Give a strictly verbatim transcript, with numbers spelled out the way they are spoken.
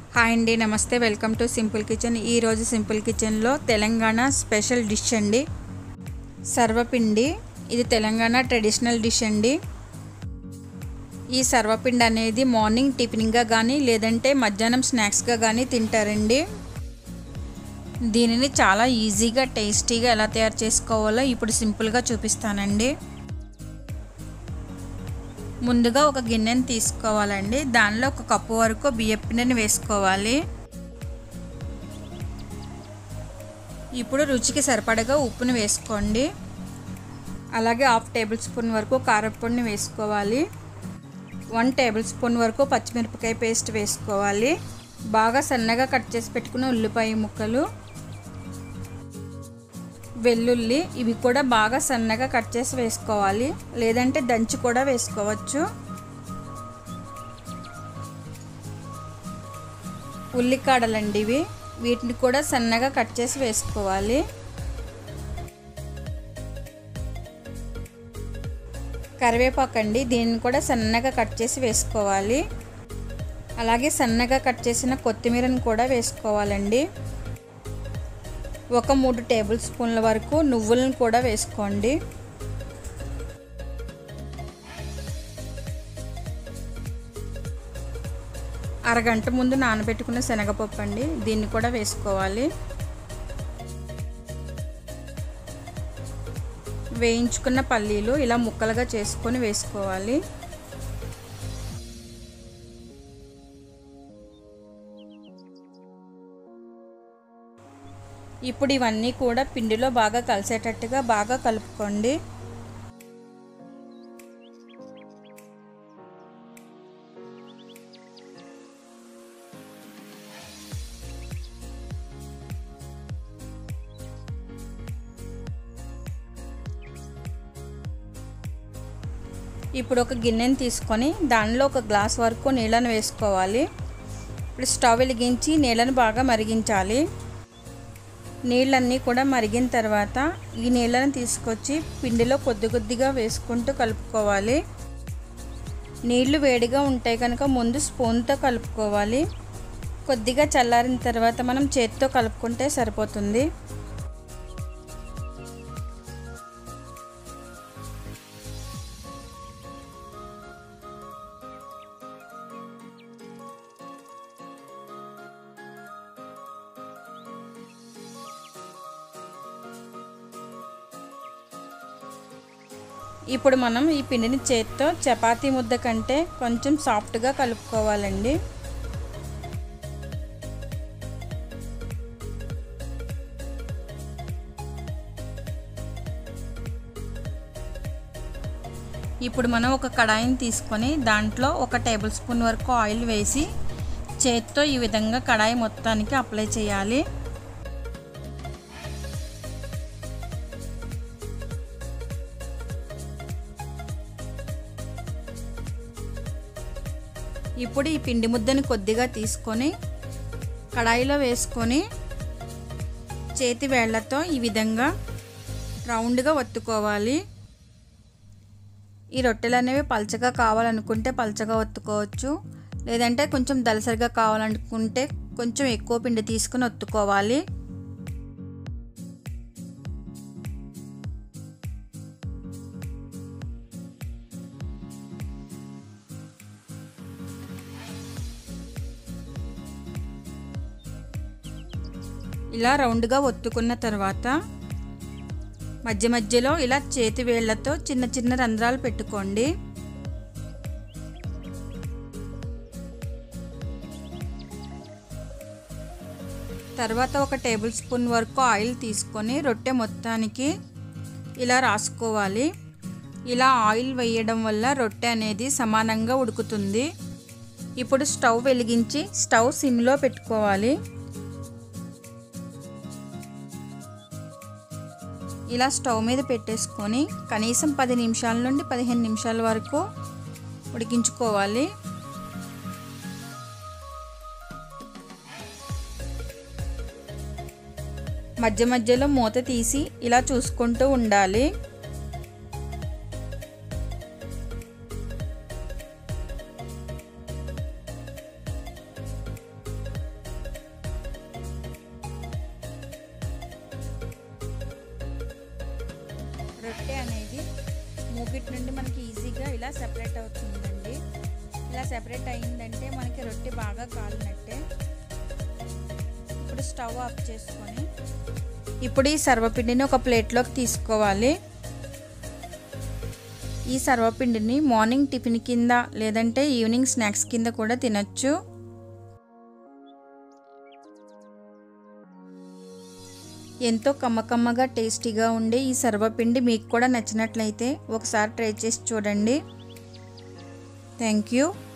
Hi అండి, నమస్తే. Welcome to simple kitchen. ఈరోజు సింపుల్ కిచెన్లో తెలంగాణ స్పెషల్ డిష్ అండి, సర్వపిండి. ఇది తెలంగాణ ట్రెడిషనల్ డిష్ అండి. ఈ సర్వపిండి అనేది మార్నింగ్ టిఫిన్గా కానీ లేదంటే మధ్యాహ్నం స్నాక్స్గా కానీ తింటారండి. దీనిని చాలా ఈజీగా టేస్టీగా ఎలా తయారు చేసుకోవాలో ఇప్పుడు సింపుల్గా చూపిస్తానండి. ముందుగా ఒక గిన్నెని తీసుకోవాలండి. దానిలో ఒక కప్పు వరకు బియ్యం పిండిని వేసుకోవాలి. ఇప్పుడు రుచికి సరిపడగా ఉప్పుని వేసుకోండి. అలాగే హాఫ్ టేబుల్ స్పూన్ వరకు కారపొడిని వేసుకోవాలి. వన్ టేబుల్ స్పూన్ వరకు పచ్చిమిరపకాయ పేస్ట్ వేసుకోవాలి. బాగా సన్నగా కట్ చేసి పెట్టుకున్న ఉల్లిపాయ ముక్కలు, వెల్లుల్లి, ఇవి కూడా బాగా సన్నగా కట్ చేసి వేసుకోవాలి, లేదంటే దంచి కూడా వేసుకోవచ్చు. ఉల్లికాడలండి ఇవి, వీటిని కూడా సన్నగా కట్ చేసి వేసుకోవాలి. కరివేపాకండి, దీన్ని కూడా సన్నగా కట్ చేసి వేసుకోవాలి. అలాగే సన్నగా కట్ చేసిన కొత్తిమీరను కూడా వేసుకోవాలండి. ఒక మూడు టేబుల్ స్పూన్ల వరకు నువ్వులను కూడా వేసుకోండి. అరగంట ముందు నానబెట్టుకున్న శనగపప్పు అండి, దీన్ని కూడా వేసుకోవాలి. వేయించుకున్న పల్లీలు ఇలా ముక్కలుగా చేసుకొని వేసుకోవాలి. ఇప్పుడు ఇవన్నీ కూడా పిండిలో బాగా కలిసేటట్టుగా బాగా కలుపుకోండి. ఇప్పుడు ఒక గిన్నెని తీసుకొని దానిలో ఒక గ్లాస్ వరకు నీళ్ళను వేసుకోవాలి. ఇప్పుడు స్టవ్ వెలిగించి నీళ్ళను బాగా మరిగించాలి. నీళ్ళన్నీ కూడా మరిగిన తర్వాత ఈ నీళ్ళని తీసుకొచ్చి పిండిలో కొద్ది కొద్దిగా వేసుకుంటూ కలుపుకోవాలి. నీళ్లు వేడిగా ఉంటాయి కనుక ముందు స్పూన్తో కలుపుకోవాలి. కొద్దిగా చల్లారిన తర్వాత మనం చేతితో కలుపుకుంటే సరిపోతుంది. ఇప్పుడు మనం ఈ పిండిని చేత్తో చపాతీ ముద్ద కంటే కొంచెం సాఫ్ట్గా కలుపుకోవాలండి. ఇప్పుడు మనం ఒక కడాయిని తీసుకొని దాంట్లో ఒక టేబుల్ స్పూన్ వరకు ఆయిల్ వేసి చేత్తో ఈ విధంగా కడాయి మొత్తానికి అప్లై చేయాలి. ఇప్పుడు ఈ పిండి ముద్దని కొద్దిగా తీసుకొని కడాయిలో వేసుకొని చేతి వేళ్లతో ఈ విధంగా రౌండ్గా ఒత్తుకోవాలి. ఈ రొట్టెలు అనేవి పల్చగా కావాలనుకుంటే పల్చగా ఒత్తుకోవచ్చు, లేదంటే కొంచెం దలసరిగా కావాలనుకుంటే కొంచెం ఎక్కువ పిండి తీసుకొని ఒత్తుకోవాలి. ఇలా రౌండ్గా ఒత్తుకున్న తర్వాత మధ్య మధ్యలో ఇలా చేతి వేళ్లతో చిన్న చిన్న రంధ్రాలు పెట్టుకోండి. తర్వాత ఒక టేబుల్ స్పూన్ వరకు ఆయిల్ తీసుకొని రొట్టె మొత్తానికి ఇలా రాసుకోవాలి. ఇలా ఆయిల్ వేయడం వల్ల రొట్టె అనేది సమానంగా ఉడుకుతుంది. ఇప్పుడు స్టవ్ వెలిగించి స్టవ్ సిమ్లో పెట్టుకోవాలి. ఇలా స్టవ్ మీద పెట్టేసుకొని కనీసం పది నిమిషాల నుండి పదిహేను నిమిషాల వరకు ఉడికించుకోవాలి. మధ్య మధ్యలో మూత తీసి ఇలా చూసుకుంటూ ఉండాలి. రొట్టె అనేది మూగిటి నుండి మనకి ఈజీగా ఇలా సెపరేట్ అవుతుందండి. ఇలా సెపరేట్ అయిందంటే మనకి రొట్టె బాగా కాలినట్టే. ఇప్పుడు స్టవ్ ఆఫ్ చేసుకొని ఇప్పుడు ఈ సర్వపిండిని ఒక ప్లేట్లోకి తీసుకోవాలి. ఈ సర్వపిండిని మార్నింగ్ టిఫిన్ కింద లేదంటే ఈవినింగ్ స్నాక్స్ కింద కూడా తినొచ్చు. ఎంతో కమ్మకమ్మగా టేస్టీగా ఉండే ఈ సర్వపిండి మీకు కూడా నచ్చినట్లయితే ఒకసారి ట్రై చేసి చూడండి. Thank you.